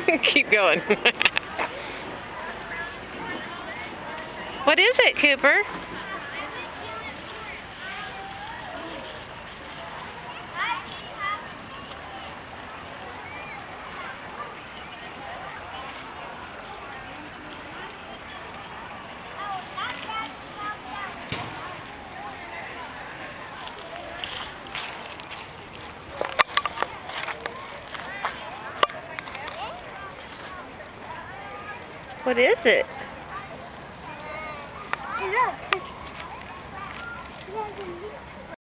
Keep going. What is it, Cooper? What is it? Hey, look.